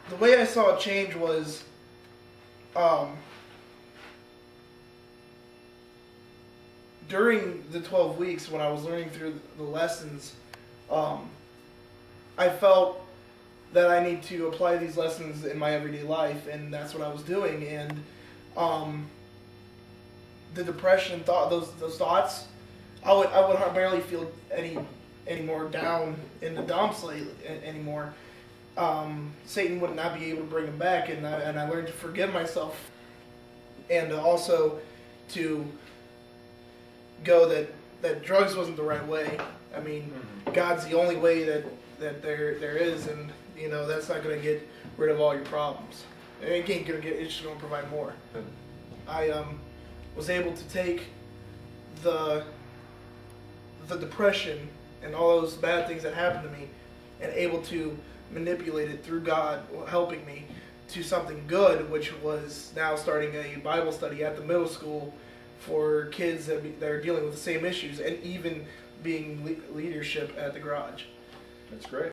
the way I saw it change was, um, during the 12 weeks when I was learning through the lessons, I felt that I need to apply these lessons in my everyday life, and that's what I was doing. And the depression thought, those thoughts, I would barely feel any more down in the dumps anymore. Satan would not be able to bring them back, and I learned to forgive myself, and also to go that drugs wasn't the right way. I mean, God's the only way that there is, and that's not going to get rid of all your problems. It ain't going to it's just going to provide more. I was able to take the depression and all those bad things that happened to me, and able to manipulate it through God helping me to something good, which was now starting a Bible study at the middle school for kids that are dealing with the same issues, and even being leadership at the garage. That's great.